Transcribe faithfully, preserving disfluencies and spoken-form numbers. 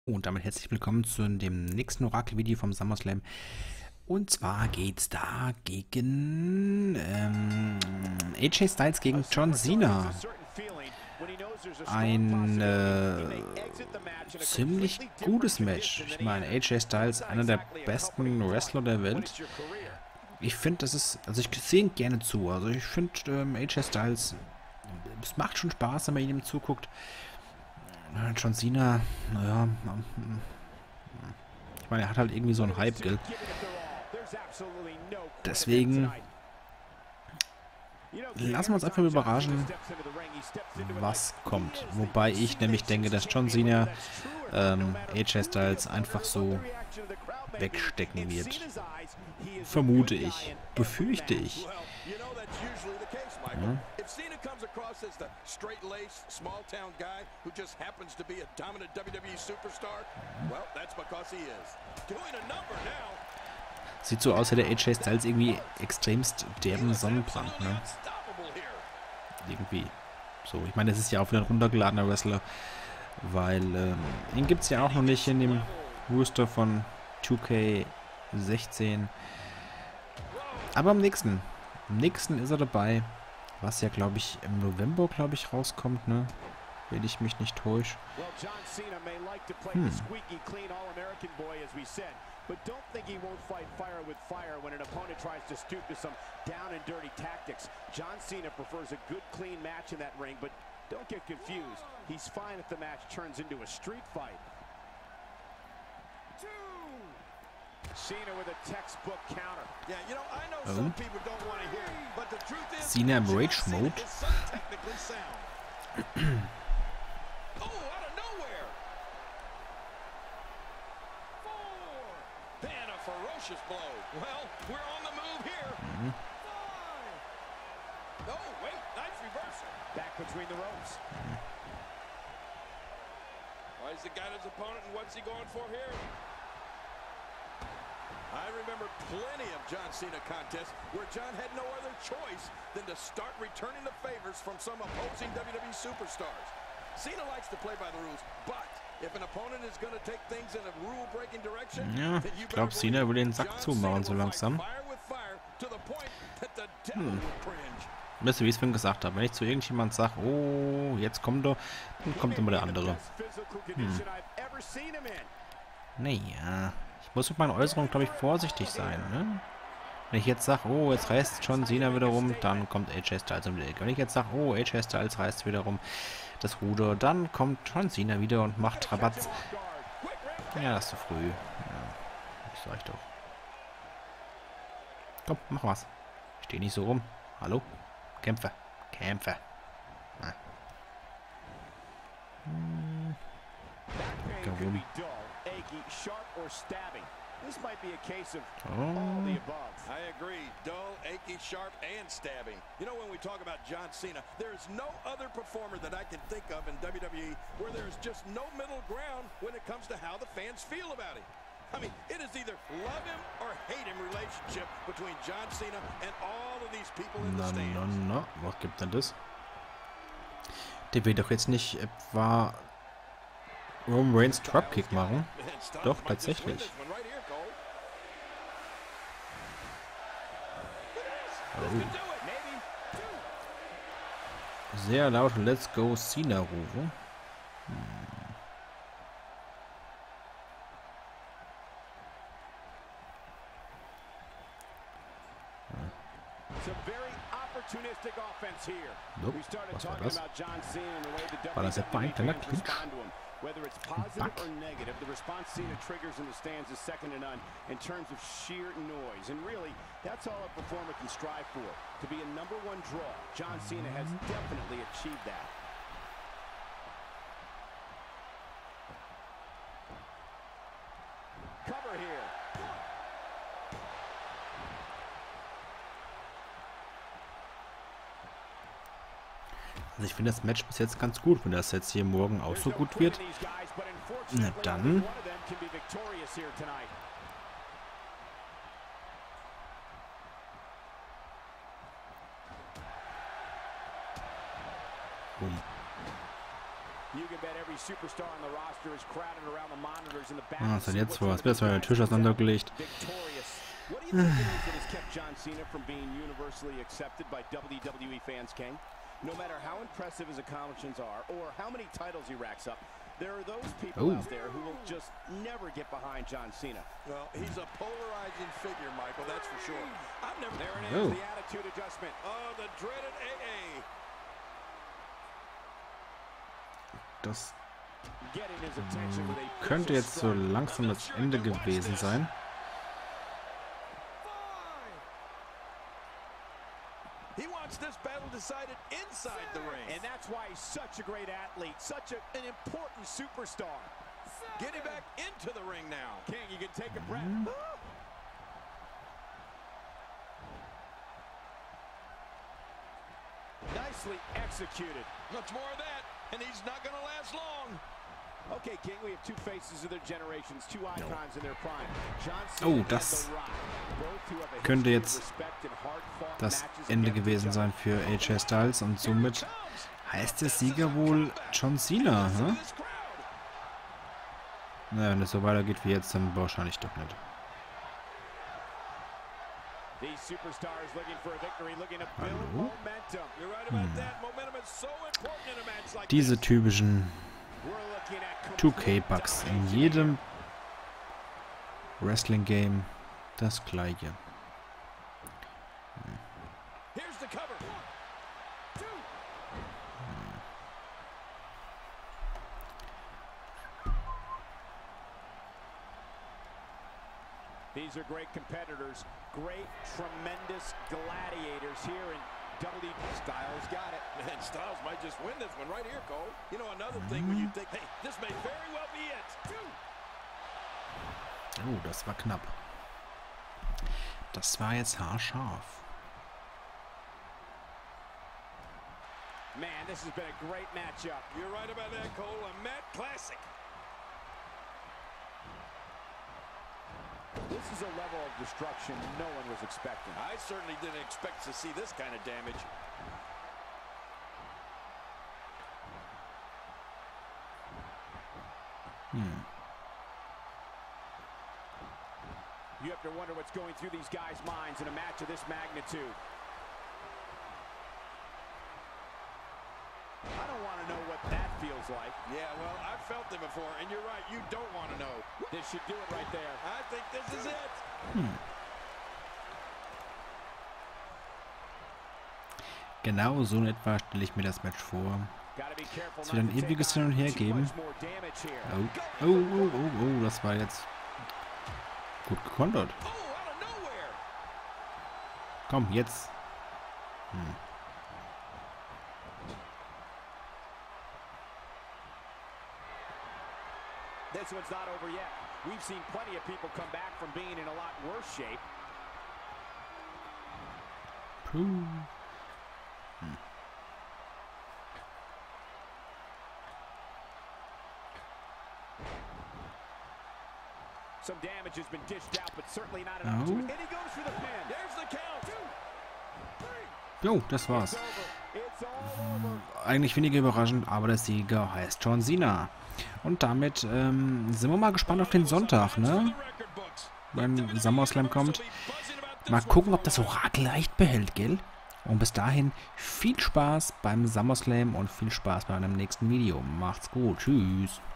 Und damit herzlich willkommen zu dem nächsten Orakel-Video vom SummerSlam. Und zwar geht's da gegen ähm, A J Styles gegen John Cena. Ein äh, ziemlich gutes Match. Ich meine, A J Styles, einer der besten Wrestler der Welt. Ich finde, das ist, also ich sehe ihn gerne zu. Also ich finde, ähm, A J Styles, es macht schon Spaß, wenn man ihm zuguckt. John Cena, naja, ich meine, er hat halt irgendwie so einen Hype, gell? Deswegen lassen wir uns einfach überraschen, was kommt. Wobei ich nämlich denke, dass John Cena ähm, A J Styles einfach so wegstecken wird. Vermute ich. Befürchte ich. Ja. Sieht so aus, hätte A J Styles irgendwie extremst derben Sonnenbrand, ne? Irgendwie. So, ich meine, das ist ja auch wieder ein runtergeladener Wrestler, weil ähm, ihn gibt es ja auch noch nicht in dem Rooster von zwei K sechzehn. Aber am nächsten. Am nächsten ist er dabei. Was ja, glaube ich, im November, glaube ich, rauskommt, ne? Wenn ich mich nicht täusche. Hm. But don't think he won't fight fire with fire when an opponent tries to stoop to some down and dirty tactics. John Cena prefers a good, clean match in that ring, but don't get confused. He's fine if the match turns into a street fight. Two. Cena with a textbook counter. Yeah, you know, I know oh. some people don't want to hear it, but the truth is, Cena im Rage Mode. Technically sound. Oh, out of nowhere. And a ferocious blow. Well, we're on the move here. Mhm. Oh, wait, nice reversal. Back between the ropes. Why has he got his opponent, and what's he going for here? I remember plenty of John Cena contests where John had no other choice than to start returning the favors from some opposing W W E superstars. Cena likes to play by the rules, but if an opponent is going to take things in a rule-breaking direction, ja, ich glaube, Cena will den Sack zumachen so langsam. Hm. Weißt du, wie ich es vorhin gesagt habe, wenn ich zu irgendjemand sage, oh, jetzt kommt er, dann kommt immer der andere. Hm. Naja, ich muss mit meinen Äußerungen, glaube ich, vorsichtig sein, ne? Wenn ich jetzt sage, oh, jetzt reißt John Cena wieder rum, dann kommt A J Styles um die Ecke. Wenn ich jetzt sage, oh, A J Styles reißt wieder rum das Ruder, dann kommt John Cena wieder und macht Rabatz. Ja, das ist zu früh. Ja, das sag ich doch. Komm, mach was. Steh nicht so rum. Hallo? Kämpfe. Kämpfe. Na. Hm. Warum? This might be a case of oh. all the above. I agree. Dull, achy, sharp, and stabbing. You know, when we talk about John Cena, there's no other performer that I can think of in W W E where there's just no middle ground when it comes to how the fans feel about him. I mean, it is either love him or hate him relationship between John Cena and all of these people in the stands. Na, na, na. Was gibt denn das? Der will doch jetzt nicht etwa Roman Reigns Dropkick machen. Doch, tatsächlich. Oh. Sehr laut Let's Go Cena rufe. Hm. Nope. Was war das? War das etwa ein kleiner Clinch? Whether it's positive or negative, the response Cena triggers in the stands is second to none in terms of sheer noise. And really, that's all a performer can strive for. To be a number one draw, John Cena has definitely achieved that. Cover here. Also ich finde das Match bis jetzt ganz gut. Wenn das jetzt hier morgen auch so gut wird, na dann. Boom. Ah, was ist denn jetzt vor? Jetzt wird zwar der Tisch auseinandergelegt. What do you think it is that has kept John Cena from being universally accepted by W W E fans, King? No matter how impressive his accomplishments are or how many titles he racks up, there are those people oh. out there who will just never get behind John Cena. Well, he's a polarizing figure, Michael, that's for sure. I've never... There it is, oh. the attitude adjustment. Oh, the dreaded A A. Das könnte jetzt so langsam das Ende gewesen sein. He wants this battle decided inside the ring. And that's why he's such a great athlete, such a, an important superstar. Getting back into the ring now. King, you can take a breath. Mm. Nicely executed. Much more of that, and he's not going to last long. Okay, King, we have two faces of their generations, two icons in their prime. John Oh, das könnte jetzt das Ende gewesen sein für A J Styles und somit heißt der Sieger wohl John Cena, hm? Naja, wenn es so weitergeht wie jetzt, dann wahrscheinlich doch nicht. Hallo? Hm. Diese typischen two K-Bugs in jedem Wrestling-Game das gleiche. Hm. These are great competitors, great, tremendous gladiators here in W W E. Styles got it. Man, Styles might just win this one right here, Cole. You know, another thing when you think, hey, this may very well be it. Oh, das war knapp. Das war jetzt haarscharf. Man, this has been a great matchup. You're right about that, Cole. A Matt classic. This is a level of destruction no one was expecting. I certainly didn't expect to see this kind of damage. Hmm. You have to wonder what's going through these guys' minds in a match of this magnitude. I don't want to know what that feels like. Yeah, well, I've felt it before, and you're right, you don't want to know. This should do it right there. I think this is it. Hm. Genau so in etwa stelle ich mir das Match vor. Es wird ein ewiges Hin und Her geben. Oh, oh, oh, oh, oh, das war jetzt gut gekontert. Komm, jetzt. Hm. This one's not over yet. We've seen plenty of people come back from being in a lot worse shape. Puh. Hm. Some damage has been dished out, but certainly not enough to it. And he goes for the pin. There's the count. Jo, das war's. Eigentlich weniger überraschend, aber der Sieger heißt John Cena. Und damit ähm, sind wir mal gespannt auf den Sonntag, ne? Wenn SummerSlam kommt. Mal gucken, ob das Orakel leicht behält, gell? Und bis dahin viel Spaß beim SummerSlam und viel Spaß bei einem nächsten Video. Macht's gut. Tschüss.